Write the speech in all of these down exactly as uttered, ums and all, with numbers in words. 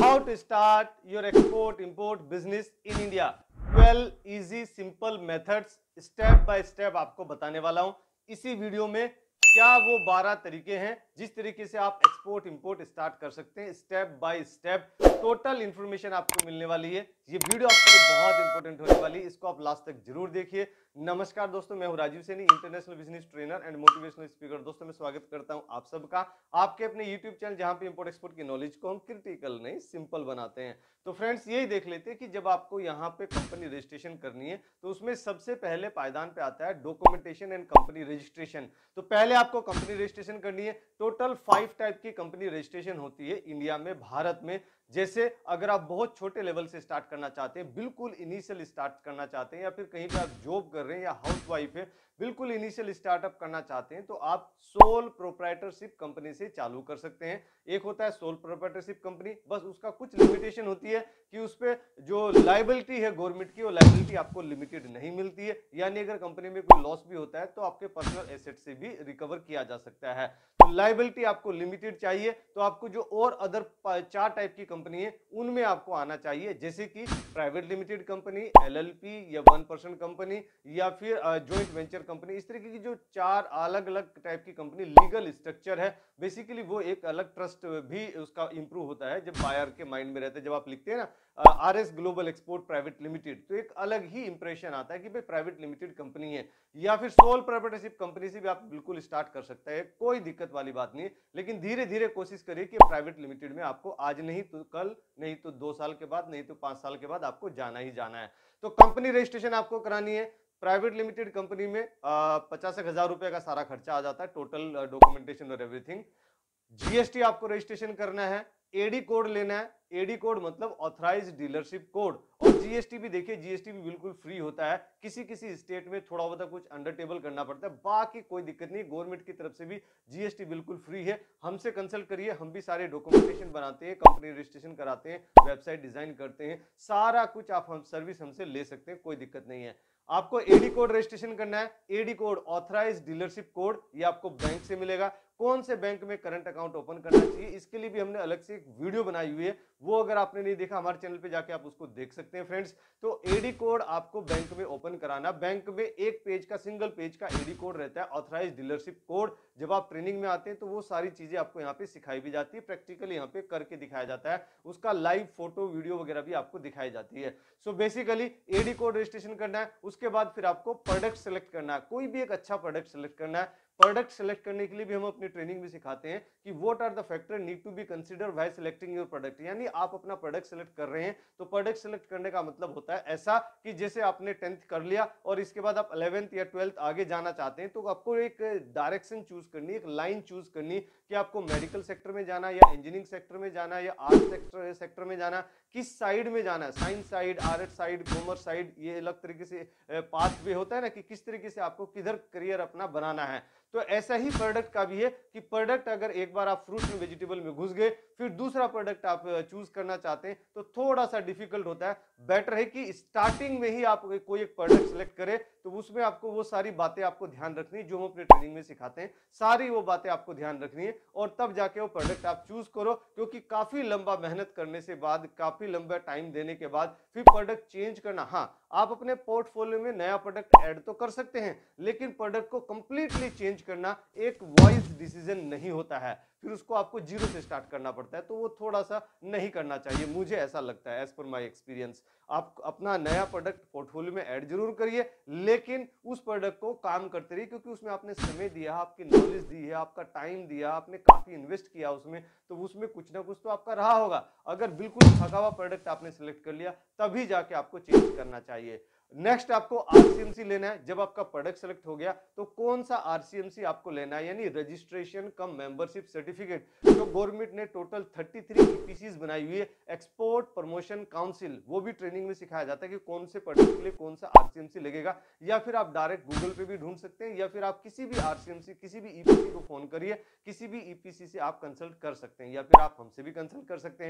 How to start your export import business in India. Twelve easy simple methods step by step आपको बताने वाला हूं इसी video में। क्या वो बारह तरीके हैं जिस तरीके से आप एक्सपोर्ट इंपोर्ट स्टार्ट कर सकते हैं, step by step total information आपको मिलने वाली है। ये वीडियो आपके लिए बहुत इंपॉर्टेंट होने वाली है, इसको आप लास्ट तक जरूर देखिए। नमस्कार दोस्तों, मैं हूं Rajiv Saini, international business trainer and motivational speaker. दोस्तों मैं स्वागत करता हूं आप सबका आपके अपने यूट्यूब चैनल जहां पे इंपोर्ट एक्सपोर्ट की नॉलेज को हम क्रिटिकल नहीं सिंपल बनाते हैं। तो फ्रेंड्स यही देख लेते हैं कि जब आपको यहाँ पे कंपनी रजिस्ट्रेशन करनी है तो उसमें सबसे पहले पायदान पे आता है डॉक्यूमेंटेशन एंड कंपनी रजिस्ट्रेशन। तो पहले आपको कंपनी रजिस्ट्रेशन करनी है। टोटल फाइव टाइप की कंपनी रजिस्ट्रेशन होती है इंडिया में, भारत में। जैसे अगर आप बहुत छोटे लेवल से स्टार्ट करना चाहते हैं, बिल्कुल इनिशियल स्टार्ट करना चाहते हैं, या फिर कहीं पे आप जॉब कर रहे हैं या हाउसवाइफ है, बिल्कुल इनिशियल स्टार्टअप करना चाहते हैं, तो आप सोल प्रोप्राइटरशिप कंपनी से चालू कर सकते हैं। एक होता है सोल प्रोप्राइटरशिप कंपनी, बस उसका कुछ लिमिटेशन होती है कि उस पे जो लायबिलिटी है गवर्नमेंट की, वो लायबिलिटी आपको लिमिटेड नहीं मिलती है। यानी अगर कंपनी में कोई लॉस भी होता है तो आपके पर्सनल एसेट से भी रिकवर किया जा सकता है। तो लायबिलिटी आपको लिमिटेड चाहिए, तो आपको जो और अदर चार टाइप की कंपनी है उनमें आपको आना चाहिए, जैसे कि प्राइवेट लिमिटेड कंपनी, एलएलपी या वन पर्सन कंपनी, या फिर जॉइंट वेंचर कंपनी। इस तरीके की जो चार अलग अलग टाइप की कंपनी लीगल स्ट्रक्चर है, बेसिकली वो एक अलग ट्रस्ट भी उसका इंप्रूव होता है जब बायर के माइंड में रहता है। जब आप लिखते हैं ना R S global export private limited, तो एक अलग ही इंप्रेशन आता है कि भाई प्राइवेट लिमिटेड कंपनी है। या फिर सोल प्रोप्राइटरशिप कंपनी से भी आप बिल्कुल स्टार्ट कर सकते हैं, कोई दिक्कत वाली बात नहीं है। लेकिन धीरे धीरे कोशिश करिए कि प्राइवेट लिमिटेड में आपको आज नहीं तो कल, नहीं तो दो साल के बाद, नहीं तो पांच साल के बाद आपको जाना ही जाना है। तो कंपनी रजिस्ट्रेशन आपको करानी है। प्राइवेट लिमिटेड कंपनी में पचास एक हजार रुपए का सारा खर्चा आ जाता है, टोटल डॉक्यूमेंटेशन और एवरीथिंग। जीएसटी आपको रजिस्ट्रेशन करना है, एडी कोड लेना है। एडी कोड मतलब ऑथराइज्ड डीलरशिप कोड। और जीएसटी भी देखिए, जीएसटी भी बिल्कुल फ्री होता है। किसी किसी स्टेट में थोड़ा बहुत कुछ अंडर टेबल करना पड़ता है, बाकी कोई दिक्कत नहीं। गवर्नमेंट की तरफ से भी जीएसटी बिल्कुल फ्री है। हमसे कंसल्ट करिए, हम भी सारे डॉक्यूमेंटेशन बनाते हैं, कंपनी रजिस्ट्रेशन कराते हैं, वेबसाइट डिजाइन करते हैं, सारा कुछ आप हम सर्विस हमसे ले सकते हैं, कोई दिक्कत नहीं है। आपको एडी कोड रजिस्ट्रेशन करना है। AD code authorised dealership code, ये आपको बैंक से मिलेगा। कौन से बैंक में करंट अकाउंट ओपन करना चाहिए, इसके लिए भी हमने अलग से एक वीडियो बनाई हुई है, वो अगर आपने नहीं देखा हमारे चैनल पे जाके आप उसको देख सकते हैं फ्रेंड्स। तो एडी कोड आपको बैंक में ओपन कराना। बैंक में एक पेज का, सिंगल पेज का एडी कोड रहता है, ऑथराइज्ड डीलरशिप कोड। जब आप ट्रेनिंग में आते हैं तो वो सारी चीजें आपको यहाँ पे सिखाई भी जाती है, प्रैक्टिकली यहाँ पे करके दिखाया जाता है, उसका लाइव फोटो वीडियो वगैरह भी आपको दिखाई जाती है। So basically AD code registration करना है। उसके बाद फिर आपको प्रोडक्ट सेलेक्ट करना है, कोई भी एक अच्छा प्रोडक्ट सेलेक्ट करना है। प्रोडक्ट सेलेक्ट करने के लिए भी हम अपनी ट्रेनिंग में सिखाते हैं कि what are the factor need to be consider while selecting your product. यानी आप अपना प्रोडक्ट सेलेक्ट कर रहे हैं, तो प्रोडक्ट सेलेक्ट करने का मतलब होता है ऐसा कि जैसे आपने टेंथ कर लिया और इसके बाद आप इलेवेंथ या ट्वेल्थ आगे जाना चाहते हैं, तो आपको एक डायरेक्शन चूज करनी, एक लाइन चूज करनी कि आपको मेडिकल सेक्टर में जाना, या इंजीनियरिंग सेक्टर में जाना, या आर्ट सेक्टर सेक्टर में जाना, किस साइड में जाना है, science side, art side, commerce side. ये अलग तरीके से पाथ वे होता है ना कि किस तरीके से आपको किधर करियर अपना बनाना है। तो ऐसा ही प्रोडक्ट का भी है कि प्रोडक्ट अगर एक बार आप फ्रूट में, वेजिटेबल में घुस गए, फिर दूसरा प्रोडक्ट आप चूज करना चाहते हैं तो थोड़ा सा डिफिकल्ट होता है। बेटर है कि स्टार्टिंग में ही आप कोई एक प्रोडक्ट सेलेक्ट करें, तो उसमें आपको वो सारी बातें आपको ध्यान रखनी है जो हम अपने ट्रेनिंग में सिखाते हैं, सारी वो बातें आपको ध्यान रखनी है, और तब जाके वो प्रोडक्ट आप चूज करो। क्योंकि काफी लंबा मेहनत करने से बाद, काफी लंबा टाइम देने के बाद फिर प्रोडक्ट चेंज करना, हाँ आप अपने पोर्टफोलियो में नया प्रोडक्ट ऐड तो कर सकते हैं, लेकिन प्रोडक्ट को कंप्लीटली चेंज करना एक वाइज डिसीजन नहीं होता है। फिर उसको आपको जीरो से स्टार्ट करना पड़ता है, तो वो थोड़ा सा नहीं करना चाहिए, मुझे ऐसा लगता है एज पर माय एक्सपीरियंस। आप अपना नया प्रोडक्ट पोर्टफोलियो में ऐड जरूर करिए, लेकिन उस प्रोडक्ट को काम करते रहिए, क्योंकि उसमें आपने समय दिया, आपकी नॉलेज दी है, आपका टाइम दिया, आपने काफी इन्वेस्ट किया उसमें, तो उसमें कुछ ना कुछ तो आपका रहा होगा। अगर बिल्कुल थका हुआ प्रोडक्ट आपने सिलेक्ट कर लिया, तभी जाके आपको चेंज करना चाहिए। नेक्स्ट आपको आरसीएमसी लेना है। जब आपका प्रोडक्ट सेलेक्ट हो गया तो कौन सा आरसीएमसी आपको लेना है, यानी रजिस्ट्रेशन कम मेंबरशिप सर्टिफिकेट, जो गवर्नमेंट ने टोटल तैंतीस ईपीसीज बनाई हुई है, एक्सपोर्ट प्रमोशन काउंसिल। वो भी ट्रेनिंग में सिखाया जाता है कि कौन से प्रोडक्ट के लिए कौन सा आरसीएमसी लगेगा, या फिर आप डायरेक्ट गूगल पे भी ढूंढ सकते हैं, या फिर आप किसी भी आरसीएमसी, किसी भी ईपीसी को फोन करिए, किसी भी ईपीसी से आप कंसल्ट कर सकते हैं, या फिर आप हमसे भी कंसल्ट कर सकते हैं।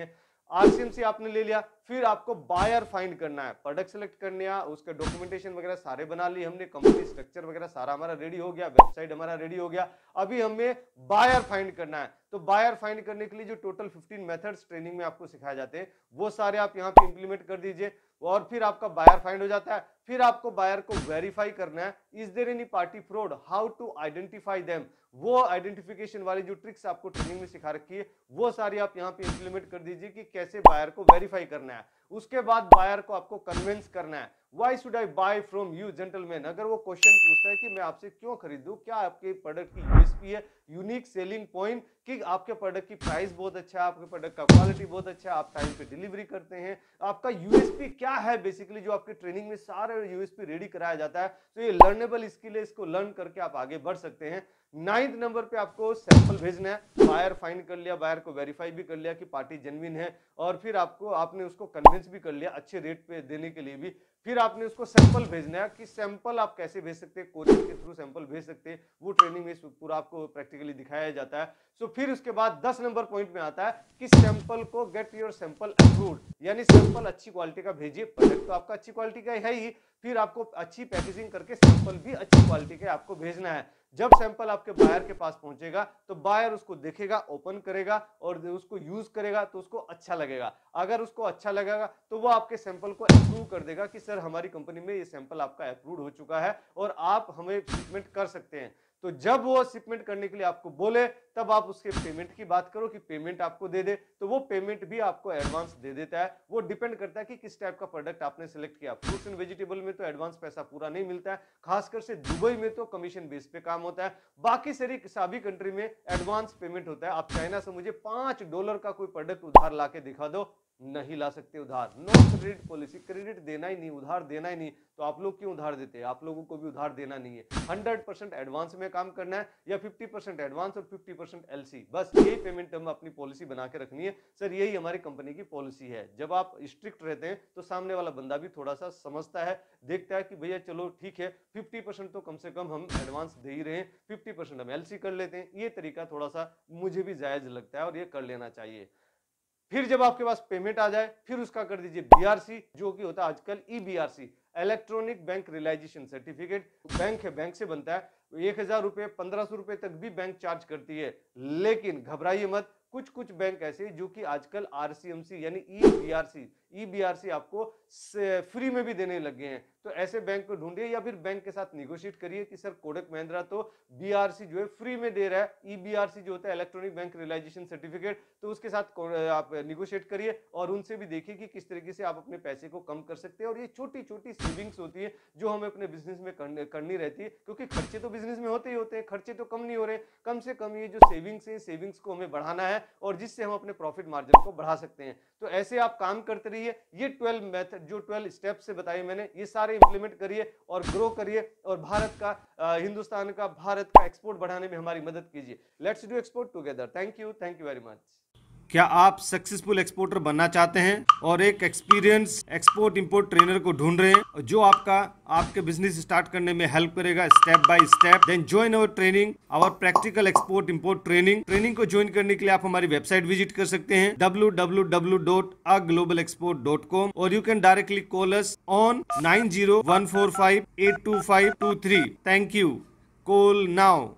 आरसीएमसी आपने ले लिया, फिर आपको बायर फाइंड करना है, प्रोडक्ट सेलेक्ट करने है, उसका डॉक्यूमेंटेशन वगैरह सारे बना लिए हमने, कंपनी स्ट्रक्चर वगैरह सारा हमारा रेडी हो गया, वेबसाइट हमारा रेडी हो गया। अभी हमें बायर फाइंड करना है। तो बायर फाइंड करने के लिए जो टोटल पंद्रह मेथड्स ट्रेनिंग में आपको सिखाए जाते हैं वो सारे आप यहाँ पे इंप्लीमेंट कर दीजिए और फिर आपका बायर फाइंड हो जाता है। फिर आपको बायर को वेरीफाई करना है, is there any party fraud, how to identify them. वो आइडेंटिफिकेशन वाली जो ट्रिक्स आपको ट्रेनिंग में सिखा रखी है वो सारी आप यहाँ पे इंप्लीमेंट कर दीजिए कि कैसे बायर को वेरीफाई करना है। उसके बाद बायर को आपको कन्विंस करना है, why should I buy from you gentleman. अगर वो क्वेश्चन पूछता है कि मैं आपसे क्यों खरीदूं, क्या आपके प्रोडक्ट की यूएसपी है, यूनिक सेलिंग पॉइंट, कि आपके प्रोडक्ट की प्राइस बहुत अच्छा है, आपके प्रोडक्ट का क्वालिटी बहुत अच्छा है, आप टाइम पे डिलीवरी करते हैं, आपका यूएसपी क्या है, बेसिकली जो आपके ट्रेनिंग में सारे यूएसपी रेडी कराया जाता है। तो ये लर्नेबल स्किल है, इसको लर्न करके आप आगे बढ़ सकते हैं। नाइन्थ नंबर पे आपको सैंपल भेजना है। बायर फाइंड कर लिया, बायर को वेरीफाई भी कर लिया कि पार्टी जेन्युइन है, और फिर आपको आपने उसको कन्विंस भी कर लिया अच्छे रेट पे देने के लिए भी। फिर आपने उसको सैंपल भेजना है कि सैंपल आप कैसे भेज सकते हैं, कोरियर के थ्रू सैंपल भेज सकते हैं, वो ट्रेनिंग में पूरा आपको प्रैक्टिकली दिखाया जाता है। सो so, फिर उसके बाद दस नंबर पॉइंट में आता है कि सैंपल को गेट योर सैंपल अप्रूव्ड, यानी सैंपल अच्छी क्वालिटी का भेजिए। प्रोडक्ट तो आपका अच्छी क्वालिटी का है ही, फिर आपको अच्छी पैकेजिंग करके सैंपल भी अच्छी क्वालिटी के आपको भेजना है। जब सैंपल आपके बायर के पास पहुंचेगा तो बायर उसको देखेगा, ओपन करेगा और उसको यूज करेगा तो उसको अच्छा लगेगा। अगर उसको अच्छा लगेगा तो वो आपके सैंपल को अप्रूव कर देगा कि सर हमारी कंपनी में ये सैंपल आपका अप्रूव हो चुका है और आप हमें शिपमेंट कर सकते हैं। तो जब वो शिपमेंट करने के लिए आपको बोले तब आप उसके पेमेंट की बात करो कि पेमेंट आपको दे दे, तो वो पेमेंट भी आपको एडवांस दे देता है। वो डिपेंड करता है कि किस टाइप का प्रोडक्ट आपने सिलेक्ट किया। फ्रूट्स एंड वेजिटेबल में तो एडवांस पैसा पूरा नहीं मिलता है, खासकर से दुबई में तो कमीशन बेस पे काम होता है। बाकी सारी सभी कंट्री में एडवांस पेमेंट होता है। आप चाइना से मुझे पांच डॉलर का कोई प्रोडक्ट उधार ला के दिखा दो, नहीं ला सकते उधार। नो क्रेडिट पॉलिसी, क्रेडिट देना ही नहीं, उधार देना ही नहीं। तो आप लोग क्यों उधार देते हैं? आप लोगों को भी उधार देना नहीं है। हंड्रेड परसेंट एडवांस में काम करना है या फिफ्टी परसेंट एडवांस और फिफ्टी परसेंट एलसी, बस यही पेमेंट हम अपनी पॉलिसी बना के रखनी है। सर यही हमारी कंपनी की पॉलिसी है। जब आप स्ट्रिक्ट रहते हैं तो सामने वाला बंदा भी थोड़ा सा समझता है, देखता है कि भैया चलो ठीक है, फिफ्टी परसेंट तो कम से कम हम एडवांस दे ही रहे हैं, फिफ्टी परसेंट हम एलसी कर लेते हैं। ये तरीका थोड़ा सा मुझे भी जायज लगता है और ये कर लेना चाहिए। फिर जब आपके पास पेमेंट आ जाए फिर उसका कर दीजिए बीआरसी, जो कि होता है आजकल EBRC, electronic bank realisation certificate. Bank है, बैंक से बनता है। एक हजार रुपए पंद्रह सौ रुपए तक भी बैंक चार्ज करती है, लेकिन घबराइए मत, कुछ कुछ बैंक ऐसे जो कि आजकल आरसीएमसी यानी ईबीआरसी ईबीआरसी आपको फ्री में भी देने लगे हैं। तो ऐसे बैंक को ढूंढिए या फिर बैंक के साथ निगोशिएट करिए कि सर कोटक महिंद्रा तो बीआरसी जो है फ्री में दे रहा है, ईबीआरसी जो होता है इलेक्ट्रॉनिक बैंक रियलाइजेशन सर्टिफिकेट, तो उसके साथ आप निगोशिएट करिए और उनसे भी देखिए कि किस तरीके से आप अपने पैसे को कम कर सकते हैं। और ये छोटी छोटी सेविंग्स होती है जो हमें अपने बिजनेस में करनी रहती है, क्योंकि खर्चे तो बिजनेस में होते ही होते हैं, खर्चे तो कम नहीं हो रहे। कम से कम ये जो सेविंग्स है, सेविंग्स को हमें बढ़ाना है और जिससे हम अपने प्रॉफिट मार्जिन को बढ़ा सकते हैं। तो ऐसे आप काम करते रहिए। ये ट्वेल्व मेथड जो ट्वेल्व स्टेप्स से बताए मैंने, ये सारे इंप्लीमेंट करिए और ग्रो करिए और भारत का, हिंदुस्तान का, भारत का एक्सपोर्ट बढ़ाने में हमारी मदद कीजिए। Let's do export together. Thank you, thank you very much. क्या आप सक्सेसफुल एक्सपोर्टर बनना चाहते हैं और एक एक्सपीरियंस एक्सपोर्ट इंपोर्ट ट्रेनर को ढूंढ रहे हैं जो आपका आपके बिजनेस स्टार्ट करने में हेल्प करेगा step by step? Then join our training, our practical export import training. Training को ज्वाइन करने के लिए आप हमारी वेबसाइट विजिट कर सकते हैं W W W dot a global export dot com और you can directly call us on nine zero one four five eight two five two three. Thank you. Call now.